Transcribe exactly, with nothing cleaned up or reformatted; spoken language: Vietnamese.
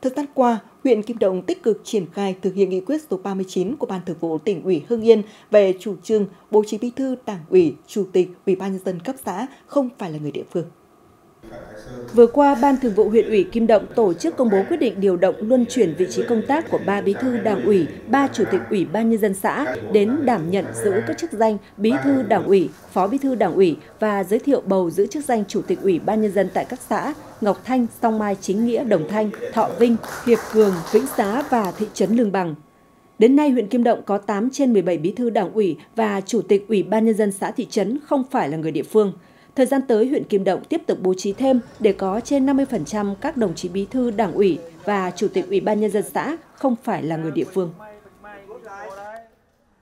Thời gian qua, huyện Kim Động tích cực triển khai thực hiện nghị quyết số ba mươi chín của Ban Thường vụ Tỉnh ủy Hưng Yên về chủ trương bố trí bí thư Đảng ủy, Chủ tịch Ủy ban nhân dân cấp xã không phải là người địa phương. Vừa qua, Ban Thường vụ huyện ủy Kim Động tổ chức công bố quyết định điều động luân chuyển vị trí công tác của ba bí thư Đảng ủy, ba Chủ tịch Ủy ban nhân dân xã đến đảm nhận giữ các chức danh bí thư Đảng ủy, Phó bí thư Đảng ủy và giới thiệu bầu giữ chức danh Chủ tịch Ủy ban nhân dân tại các xã Ngọc Thanh, Song Mai, Chính Nghĩa, Đồng Thanh, Thọ Vinh, Hiệp Cường, Vĩnh Xá và thị trấn Lương Bằng. Đến nay, huyện Kim Động có tám trên mười bảy bí thư Đảng ủy và Chủ tịch Ủy ban nhân dân xã thị trấn không phải là người địa phương. Thời gian tới, huyện Kim Động tiếp tục bố trí thêm để có trên năm mươi phần trăm các đồng chí bí thư Đảng ủy và Chủ tịch Ủy ban nhân dân xã không phải là người địa phương.